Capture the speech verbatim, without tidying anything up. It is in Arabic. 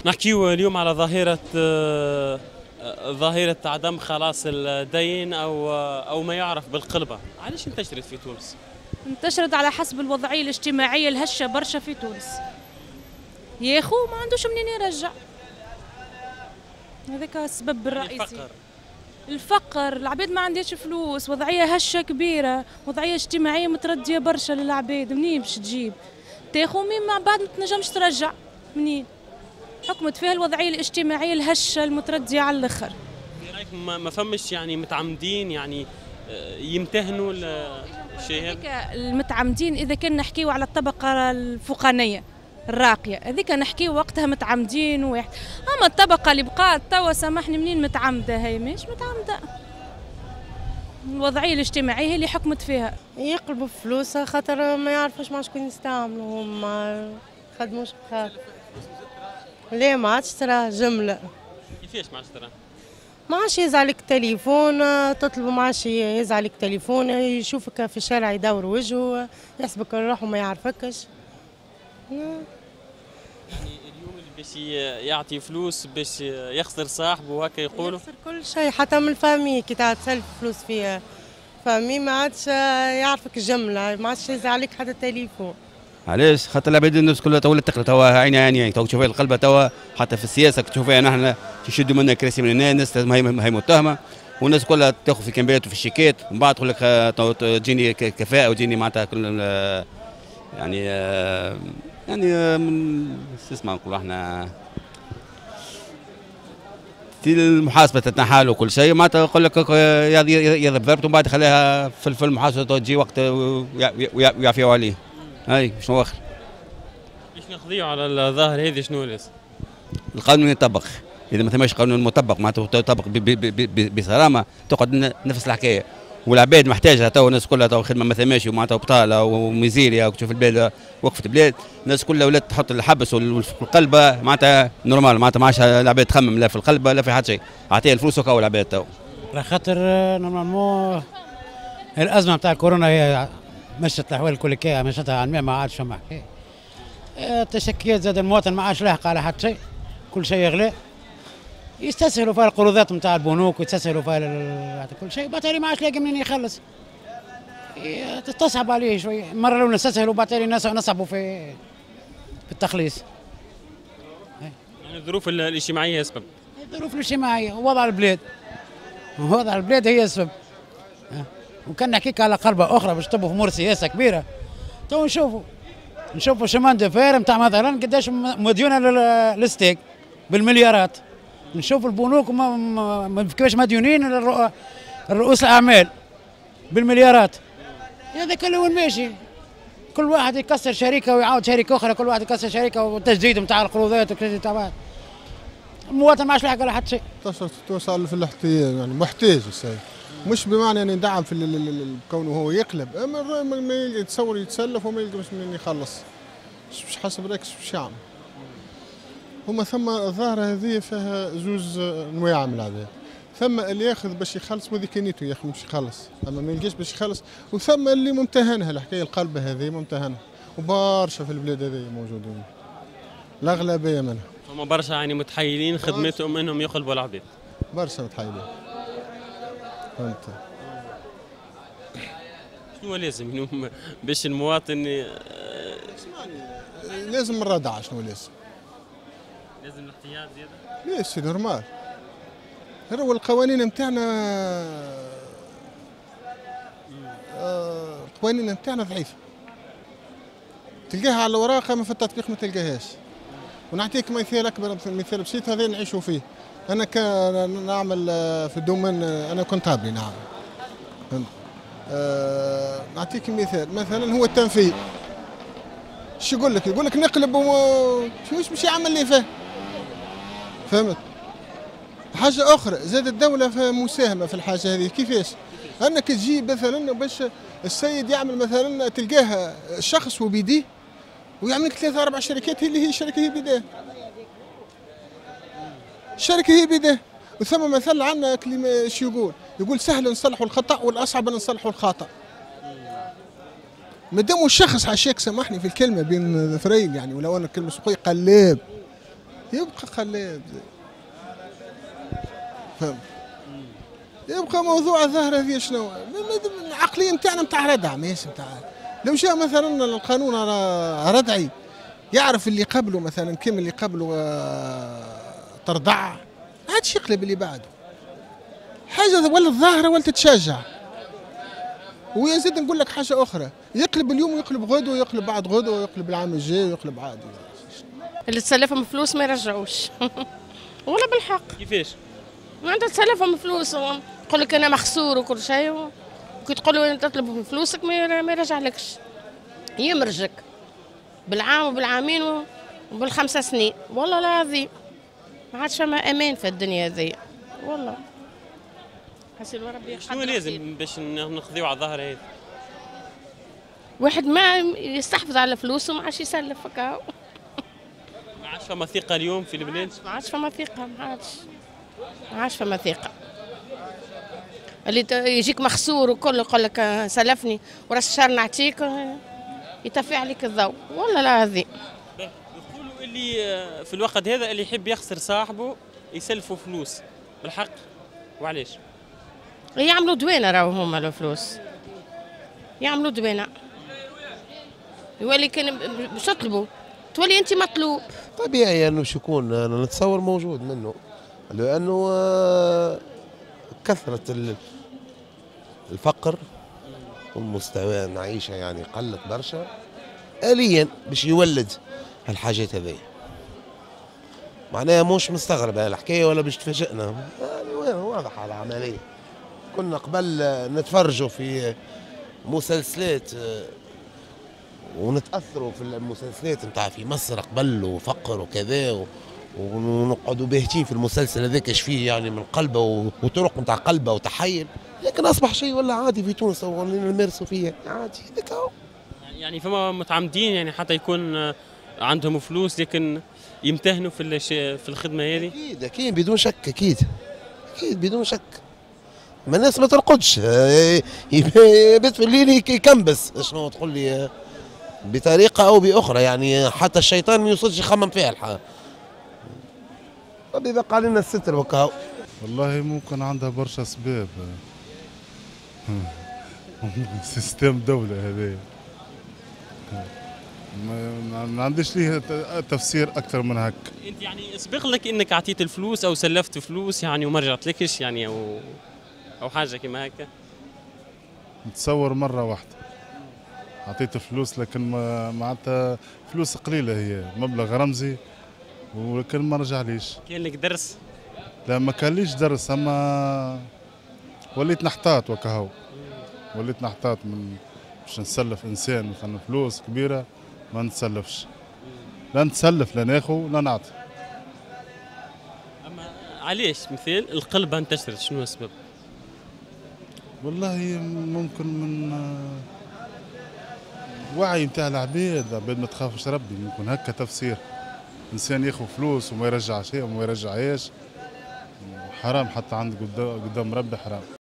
نحكيو اليوم على ظاهرة آه، ظاهرة عدم خلاص الدين أو أو ما يعرف بالقلبة، علاش انتشرت في تونس؟ انتشرت على حسب الوضعية الاجتماعية الهشة برشا في تونس. يا خو ما عندوش منين يرجع، هذاك السبب الرئيسي. الفقر الفقر، العباد ما عندهاش فلوس، وضعية هشة كبيرة، وضعية اجتماعية متردية برشا للعباد، منين باش تجيب؟ تاخو مين مع بعد ما تنجمش ترجع، منين؟ حكمت فيها الوضعية الاجتماعية الهشة المتردية على الآخر. في رايك ما ما فمش يعني متعمدين يعني آه، يمتهنوا الشيء هذا؟ هذيك المتعمدين إذا كان نحكيو على الطبقة الفوقانية الراقية، هذيك نحكيو وقتها متعمدين واحد، أما الطبقة اللي بقات توا سامحني منين متعمدة؟ هي مش متعمدة. الوضعية الاجتماعية هي اللي حكمت فيها. يقلبوا فلوسها خاطر ما يعرفوش مع شكون يستعملوا، ما يخدموش بخاطر. لا ما عادش تراه جملة. كيفاش ما عادش تراه؟ ما عادش يزعلك تليفون، تطلبوا ما عادش يزعلك تليفون، يشوفك في الشارع يدور وجهه، يحسبك روحه ما يعرفكش. يعني اليوم اللي باش يعطي فلوس باش يخسر صاحبه هكا يقولوا؟ يخسر كل شيء حتى من الفامي، كي تعاد تسلف فلوس في فامي ما عادش يعرفك جملة، ما عادش يزعلك حتى التليفون. علاش؟ خاطر العباد الناس كلها تولي تقلب توا عيني عيني، تو تشوفي القلبه توا حتى في السياسه تشوفيها نحن يشدوا منا كراسي من هنا، الناس هي هي متهمه والناس كلها تاخذ في الكامبيات وفي الشيكات، ومن بعد تقول لك تجيني كفاءه وتجيني معناتها كل يعني يعني شو اسمه نقولوا احنا في المحاسبه تتنحال وكل شيء، معناتها يقول لك يضرب ضربته ومن بعد يخليها في المحاسبه تجي وقت ويعفيوا عليه. هاي شنو اخر؟ باش نقضيو على الظاهر هذه شنو لازم؟ القانون يطبق، اذا ما ثماش قانون مطبق معناتها يطبق بصرامه تقعد نفس الحكايه، والعباد محتاجه تو الناس كلها تو خدمه ما ثماش ومعناتها بطاله وميزيريا وتشوف البلاد وقفت بلاد، الناس كلها ولات تحط الحبس والقلبه معناتها نورمال، معناتها ما عادش العباد تخمم لا في القلبه لا في حتى شيء، اعطيها الفلوس وكاو العباد تو. على خاطر نورمالمون الازمه نتاع كورونا هي مشت الاحوال الكليه، مشتها على الماء، ما عادش فما حكايه. التشكيات زاد المواطن ما عادش لاحق على حتى شيء، كل شيء يغلى، يستسهلوا فيها القروضات نتاع البنوك ويستسهلوا فيها كل شيء، بالتالي ما عادش لاقي منين يخلص، تستصعب عليه شويه، مره لو نستسهلوا بالتالي الناس نصعبوا في في التخليص. يعني الظروف الاجتماعيه سبب؟ الظروف الاجتماعيه ووضع البلاد، وضع البلاد هي السبب. وكان نحكيك على قلبة أخرى باش تبوا في أمور سياسة كبيرة، تو نشوفوا نشوفوا شمان دفير نتاع مثلا قداش مديونة للستيك بالمليارات، نشوفوا البنوك كيفاش مديونين رؤوس الأعمال بالمليارات، هذا كله وين ماشي؟ كل واحد يكسر شركة ويعاود شركة أخرى، كل واحد يكسر شركة والتجديد نتاع القروضات والتجديد تاع المواطن ما عادش لاحق على حتى شيء. توصل في الاحتياج يعني محتاج السيد، مش بمعنى ان يدعم في كونه هو يقلب، اما ما يتصور يتسلف وما يلقاش منين يخلص، مش حسب رايك باش يعمل. هما ثم الظاهره هذه فيها زوز انواع من العباد، ثم اللي ياخذ باش يخلص وذيك نيته ياخذ باش يخلص، اما ما يلقاش باش يخلص، وثم اللي ممتهنها الحكايه القلبه هذه ممتهنها، وبرشا في البلاد هذه موجودين، الاغلبيه منها. هما برشا يعني متحيلين خدمتهم انهم يقلبوا العباد. برشا متحيلين. فهمت. شنو لازم باش المواطن لازم الردع؟ شنو لازم؟ لازم الاحتياط زياده؟ لا سي نورمال، هو القوانين نتاعنا القوانين نتاعنا ضعيفه، تلقاها على الورقه ما في التطبيق ما تلقاهاش. ونعطيك مثال اكبر، مثال بسيط هذا نعيشوا فيه. انا كان نعمل في الدومين، انا كونتابلي نعم. أه نعطيك مثال، مثلا هو التنفيذ شو يقول لك؟ يقول لك نقلب وش باش يعمل لي فيه؟ فهمت؟ حاجه اخرى زاد الدوله فيها مساهمه في الحاجه هذه، كيفاش؟ انك تجي مثلا باش السيد يعمل مثلا تلقاه شخص وبيديه ويعمل لك ثلاثة أربع شركات هي اللي هي الشركه هي بيداه. الشركه هي بيداه، وثم مثل عندنا كلمه شو يقول؟ يقول سهل نصلحوا الخطا والاصعب نصلحوا الخطا. مادام الشخص حاشاك سامحني في الكلمه بين ذفرين يعني، ولو انا كلمه سقوي قلاب يبقى خليه فهمت. يبقى موضوع الظاهرة هذه شنو؟ العقلية نتاعنا نتاع ردع ماشي نتاع. لو جاء مثلا القانون ردعي يعرف اللي قبله مثلا كم اللي قبله ترضع ما عادش يقلب اللي بعده. حاجة ولا الظاهرة ولا تتشجع. ويزيد نقول لك حاجة أخرى، يقلب اليوم ويقلب غدوة ويقلب بعد غدوة ويقلب العام الجاي ويقلب عادي. اللي تسلفهم فلوس ما يرجعوش. ولا بالحق. كيفاش؟ ما انت تسلفهم فلوس يقول لك انا مخسور وكل شيء، وكي تقول له انت تطلب فلوسك ما يرجعلكش. يمرجك بالعام وبالعامين وبالخمسة سنين، والله العظيم ما عادش فما امان في الدنيا هذه، والله. حسين وربي شنو لازم باش نقضيو على الظاهرة هذه؟ واحد ما يستحفظ على فلوسه ما عادش يسلف هكا. ما عادش فما ثقة اليوم في البلاد؟ ما عادش فما ثقة، ما عادش ما عادش فما ثقة. اللي يجيك مخسور وكل يقول لك سلفني وراس الشهر نعطيك يطفي عليك الضوء، والله العظيم. يقولوا اللي في الوقت هذا اللي يحب يخسر صاحبه يسلفوا فلوس، بالحق وعلاش؟ يعملوا دوينة راهو هما الفلوس، يعملوا دوينة. يولي كان باش تطلبوا تولي انت مطلوب. طبيعي انه شو يكون، انا نتصور موجود منه، لانه كثرة الفقر والمستوى المعيشة يعني قلت برشا آليا باش يولد هالحاجات هذي. معناها مش مستغرب هالحكاية ولا باش تفاجئنا، يعني واضحة العملية. كنا قبل نتفرجوا في مسلسلات ونتأثروا في المسلسلات نتاع في مصر قبل وفقر وكذا، ونقعدوا باهتين في المسلسل هذاك اش فيه يعني من قلبه وطرق نتاع قلبه وتحيل، لكن اصبح شيء ولا عادي في تونس نمارسوا فيه عادي هذاك هو. يعني فما متعمدين يعني حتى يكون عندهم فلوس لكن يمتهنوا في في الخدمه هذه؟ اكيد اكيد بدون شك، اكيد اكيد بدون شك. ما الناس ما ترقدش، يبات في الليل يكنبس، شنو تقول لي بطريقه او باخرى، يعني حتى الشيطان ما يوصلش يخمم فيها الحال. طب يبقى علينا الستر وكاو. والله ممكن عندها برشا اسباب. سيستم دولة هذا ما عنديش ليه تفسير اكثر من هك. انت يعني سبق لك انك اعطيت الفلوس او سلفت فلوس يعني وما رجعتلكش يعني او او حاجه كيما هكا؟ نتصور مره واحده اعطيت فلوس، لكن معناتها فلوس قليله، هي مبلغ رمزي ولكن ما رجعليش. كان لك درس؟ لا ما كان ليش درس، اما وليت نحتاط وكهو، وليت نحتاط من باش نسلف انسان مثلا فلوس كبيره ما نتسلفش، لا نتسلف لا ناخذ لا نعطي. اما علاش مثال القلبه انتشرت، شنو السبب؟ والله ممكن من وعي نتاع العباد، العباد ما تخافش ربي، ممكن هكا تفسير. انسان ياخذ فلوس وما يرجع شيء وما يرجعهاش حرام، حتى عند قدام ربي حرام.